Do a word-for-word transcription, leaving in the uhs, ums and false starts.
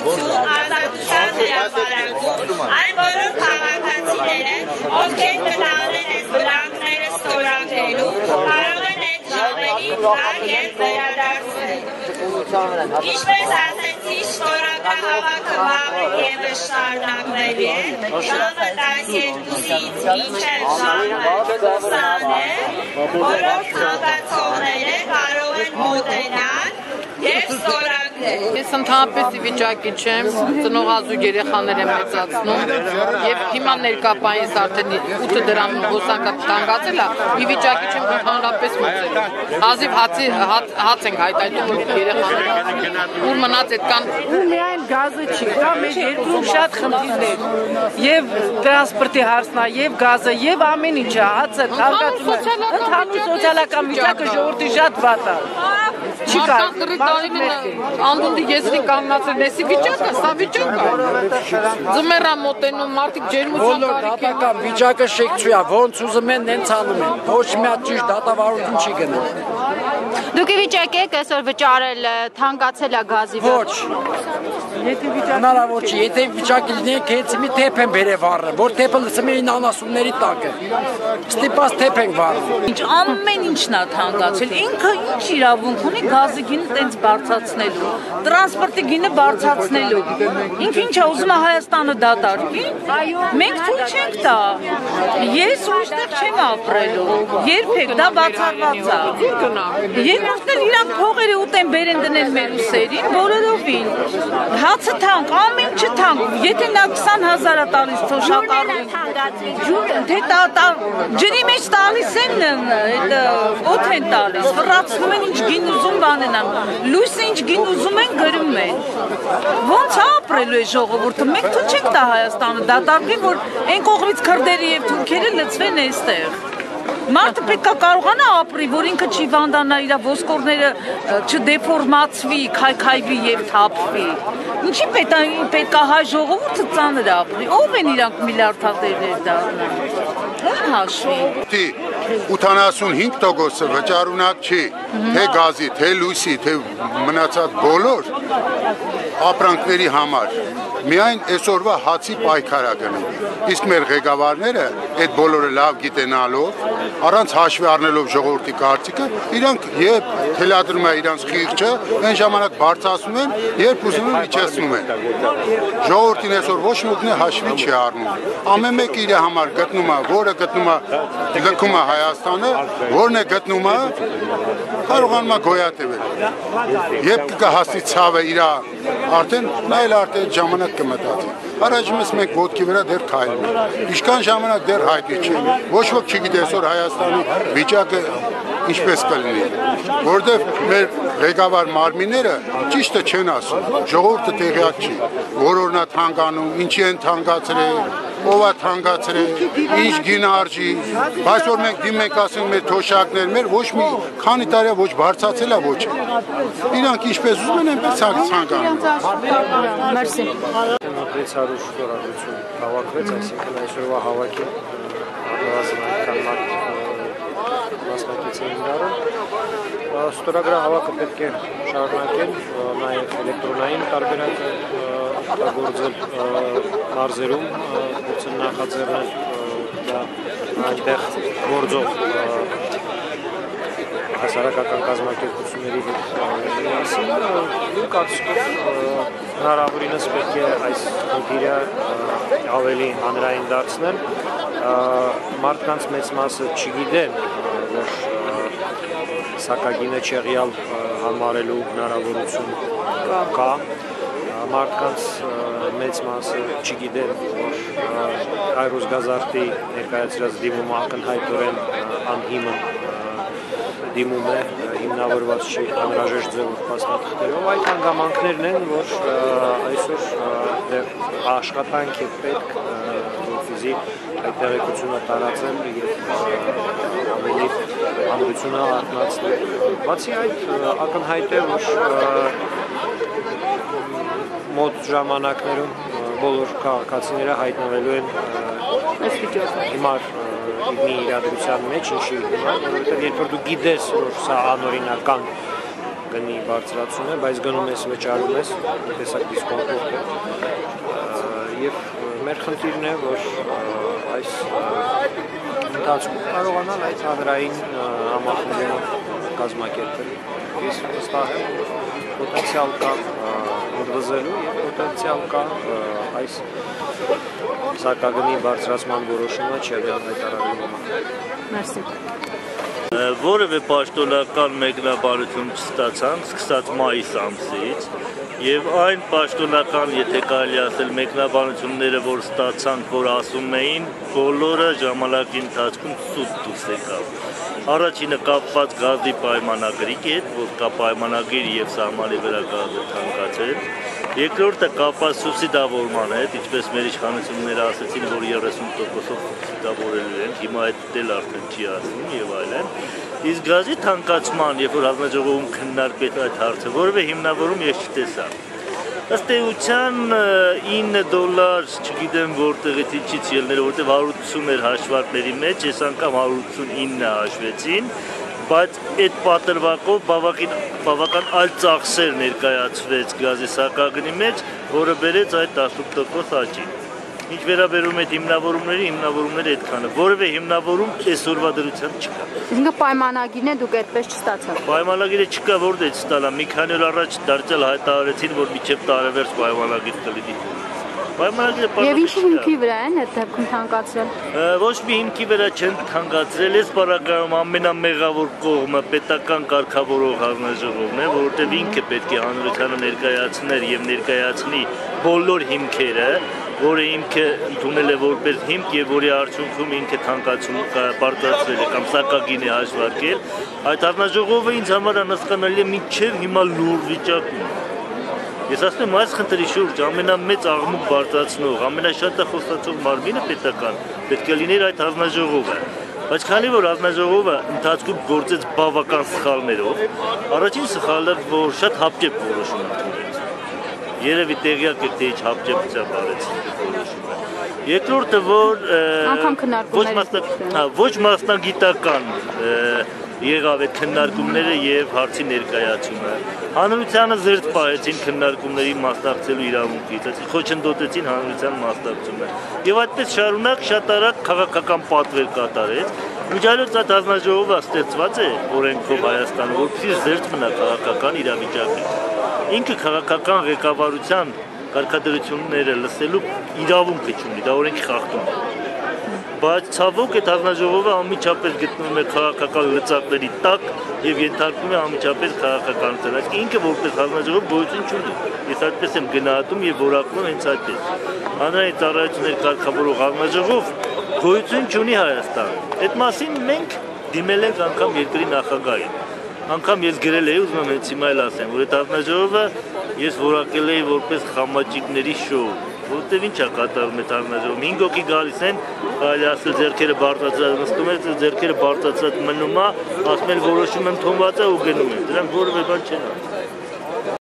անկախություն, ազատության հրապարակում այն բոլոր քաղաքացիները, ովքեր տնօրեն են բլանկները ստորագրելու, կարող են այդ ժամերին գալ և վերադարձնել։ Ինչպես ասեցի, շնորհակալհավաքը վաղը ևս շարունակվելու է, ժամը տասներկուսից մինչև ժամը քսանը, բոլոր ցանկացողները կարող են մոտենալ և ստորագրել։ Ես ընդհանրապես ի վիճակի չեմ, ծնողազույգ երեխաներ եմ մեծացնում և հիմա ներկապայինս արդեն ութ դրամում հոսանքը տանգացել է, ի վիճակի չեմ ընդհանրապես մոծել։ Հազիվ հաց ենք հայտայտում երեխաները, ուր մնաց այդքան։ Ու միայն գազը չի, կա մեր երկրում շատ խնդիրներ, և տրանսպորտի հարցն է, և գազը, և ամեն ինչը, հացը, թանկացումը, ընդհանուր սոցիալական վիճակը ժողովրդի շատ վատ է։ Չի Անդունդի եզրի կանգնացել, եսի վիճակ է, սա վիճակ է։ Ձմեռա մոտենում, մարդիկ ջերմության կարիք են։ Վիճակը շեկցույա, ոնց ուզում են, նենց անում են, ոչ մի հատ ճիշտ դատավարություն չի գնում։ Դուք ի վիճակ եք այսօր վճարել, թանկացել է գազի Ոչ, հնարավոր չի, եթե վիճակի լինենք, հենց մի թեփ են բերև առը, որ թեփը լսում էին անասունների տակը, ստիպած թեփ ենք վառում։ Ամեն ինչն է թանկացել, ինքը ինչ իրավունք ունի գազի գինը տենց բարձրացնելու, տրանսպորտի գինը բարձրացնելու, ինքը ինչ է ուզում է Հայաստանը դատարկի, մենք թույլ չենք տա, ես ուրիշտեղ չեմ ապրելու, երբեք դա բացառված է, երկրորդն էլ իրանք փողերը ուտեն բերեն դնել մեր ուսերին, բոլորովին, հացը թանկ, ամեն ինչը թանկ, եթե նա քսան հազար է տալիս թոշակառուն, թե ջրի մեջ տալիս են, օդ են տալիս, վռացնում են ինչ գին ուզում բանենան, լույսը ինչ գին ուզում են գրում են, ոնց ապրելու է ժողովուրդը, մենք թույլ չենք տա Հայաստանը դատարկի, որ այն կողմից քրդերը և թուրքերը լցվեն այստեղ։ Մարդը պետք է կարողանա ապրի, որ ինքը չի վանդանա, իր ոսկորները չդեֆորմացվի, քայքայվի և թափվի։ Ինչի պետք է հայ ժողովուրդը ծանր ապրի, ով են իրանք միլիարդատերներ դառնան, ում հաշվի։ ութանասունհինգ տոկոսը վճարունակ չի, թե գազի, թե լույսի, թե մնացած բոլոր ապրանքների համար, միայն այսօրվա հացի պայքարա գնում։ Իսկ մեր ղեկավարները այդ բոլորը լավ գիտենալով, առանց հաշվի առնելով ժողովրդի կարծիքը, իրանք երբ թելադրում է իրանց խիղճը, այն ժամանակ բարձրացնում են, երբ ուզում են իջեցնում են։ Ժողովրդին այսօր ոչ մեկն է հաշվի չի առնում։ Ամեն մեկը իր համար գտնում է, որը գտնում է լքում է Հայաստանը, որն է գտնում է, կարողանում է գոյատևել։ Երբ կհասնի ցավը իր արդեն, նա էլ արդեն ժամանակ կմտածի։ Առաջ մեզ մենք ոտքի վրա դեռ քայլում ենք։ Ինչքան ժամանակ դեռ հայտնի չի։ Ոչ ոք չգիտի այսօր Հայաստանի վիճակը ինչպես կլինի, որտեղ մեր ղեկավար մարմինները ճիշտը չեն ասում, ժողովուրդը տեղյակ չի, որորն է թանկանում, ինչի են թանկացրել, ով է թանկացրել, ինչ գին արժի, բայց որ մենք դիմենք ենք ասենք մեր թոշակներ, մեր ոչ մի քանի տարի ոչ բարձրացել է ոչ։ Իրանք ինչպես ուզում են այնպես ցանկանում։ Մերսի։ վեց հարյուր ստորագրություն հավաքվեց, այսինքն այսօրվա հավաքի նվազնական մարդ մասնակիցային դարը։ Ստորագրահավաքը պետք է շարունակել, նաև էլեկտրոնային տարբերակ գործել մարզերում, գործել նախաձեռնել այնտեղ գործող հասարակական կազմակերպությունների հետ միասին, իմ կարծիքով հնարավորինս պետք է այս խնդիրը ավելի հանրային դարձնել, մարդկանց մեծ մասը չգիտեն, որ սակագինը չեղյալ համարելու հնարավորություն կա, մարդկանց մեծ մասը չգիտեն, որ Հայրուսգազարտի ներկայացրած դիմումը ակնհայտորեն անհիմն դիմում է, հիմնավորված չի անհրաժեշտ ձևով փաստաթղթերով, այդ հանգամանքներն են, որ այսօր աշխատանք է պետք, որպեսզի այդ տեղեկությունը տարածել և ավելի հանրությունը արթնացնել։ Բացի այդ, ակնհայտ է, որ մոտ ժամանակներում բոլոր քաղաքացիները հայտնվելու են հիմար մի իրադրության մեջ, ինչի հիմար, որովհետև երբ որ դու գիտես, որ սա անօրինական գնի բարձրացում է, բայց գնում ես վճարում ես, տեսակ դիսկոնտով է, խնդիրն է, որ այս ընթացքում կարողանան այդ հանրային համախմբումը կազմակերպել։ Ես վստահ եմ, որ պոտենցիալ կա ընդվզելու եւ պոտենցիալ կա այս սակագնի բարձրացման որոշումը չեղյալ հայտարարելու համար։ Մերսի։ Որևէ պաշտոնական մեկնաբանություն չստացանք, սկսած մայիս ամսից, եւ այն պաշտոնական, եթե կարելի ասել, մեկնաբանությունները, որ ստացանք, որ ասում էին, բոլորը ժամանակի ընթացքում սուտ դուրս եկավ։ Առաջինը կապված գազի պայմանագրի հետ, որ կա պայմանագիր եւ սահմանի վրա գազը թանկացել։ Երկրորդը կապված սուբսիդավորման հետ, ինչպես մեր իշխանությունները ասացին, որ երեսուն տոկոսով սուբսիդավորելու են, հիմա այդ էլ արդեն չի ասում եւ այլն։ Իսկ գազի թանկացման, երբ որ հանձնաժողովում քննարկվեց այդ հարցը, որևէ հիմնավորում ես չտեսա։ Ըստ էության ինը դոլար, չգիտեմ որտեղից ինչից ելներ, որտեղ հարյուր ութսուն էր հաշվարկների մեջ, ես անգամ հարյուր ութսունինը հաշվեցին, բայց այդ պատրվակով բավական այլ ծախսեր ներկայացվեց գազի սակագնի մեջ, որը բերեց այդ տասնութ տոկոս աճին։ Ինչ վերաբերում է հիմնավորումների, հիմնավորումները այդքանը, որևէ հիմնավորում այսօրվա դրությամբ չկա։ Իսկ պայմանագիրն է դուք այդպես չստացաք։ Պայմանագիրը չկա, որտեղից ստանա, մի քանի օր առաջ դարձյալ հայտարարեցին, որ մինչև տարեվերջ պայմանագիր կլինի։ Պայմանագիրը Եվ ինչի հիմքի վրա են այդ դեպքում թանկացրել։ Ոչ մի հիմքի վրա չեն թանկացրել, այս բառակայում ամենամեղավոր կողմը պետական կարգավորող հանձնաժողովն է, որովհետև ինքը պետք է հանրությանը ներկայացներ եւ ներկայացնի բոլոր հիմքերը, որը ինքը ընդունել է որպես հիմք եւ որի արդյունքում ինքը թանկացում բարձրացրել է կամ սակագին է հաշվարկել, այդ հանձնաժողովը ինձ համար անհասկանալի է մինչեւ հիմա լուր վիճակում։ Ես ասում եմ, այս խնդրի շուրջ ամենամեծ աղմուկ բարձրացնող, ամենաշատը խոստացող մարմինը պետական պետք է լիներ այդ հանձնաժողովը, բայց քանի որ հանձնաժողովը ընթացքում գործեց բավական սխալներով, առաջին սխալը, որ շատ հապճեպ որոշում ընդունեց։ Երևի տեղյակ եք, թե ինչ հապճեպությամբ արեցին որոշումը։ Երկրորդը, որ ոչ մասնագիտական եղավ այդ քննարկումները եւ հարցի ներկայացումը։ Հանրությանը զերծ պահեցին քննարկումների մասնակցելու իրավունքից, խոչընդոտեցին հանրության մասնակցությունը։ Եվ այդպես շարունակ շատ արագ քաղաքական պատվեր կատարեց։ Միջայլոց այդ հանձնաժողովը ստեղծված է օրենքով Հայաստանում, որպեսզի զերծ մնա քաղաքական իրավիճակից։ Ինքը քաղաքական ղեկավարության կարգադրությունները լսելու իրավունք չունի, դա օրենքի խախտում է։ Բայց ցավոք այդ հանձնաժողովը անմիջապես գտնվում է քաղաքական լծակների տակ եւ ենթարկվում է անմիջապես քաղաքականության։ Այսինքն ինքը որպես հանձնաժողով գոյություն չունի։ Ես այդպես եմ գնահատում եւ որակում հենց այդպես։ Հանրային ծառայություններ կարգավորող հանձնաժողով գոյություն չունի Հայաստանում։ Այդ մասին մենք դիմել ենք անգամ երկրի նախագահին։ Անգամ ես գրել էի, ուզում եմ հենց հիմա էլ ասեմ, որ այդ հանձնաժողովը ես որակել էի որպես խամաճիկների շոու, որտեղ ինչ է կատարում այդ հանձնաժողովը։ հինգ հոգի գալիս են, այլ ասել ձեռքերը բարձրացած նստում են, ձեռքերը բարձրացած մնում է, ասում են որոշում ընդունված է ու գնում են։ Դրանք որևէ բան չեն ասում։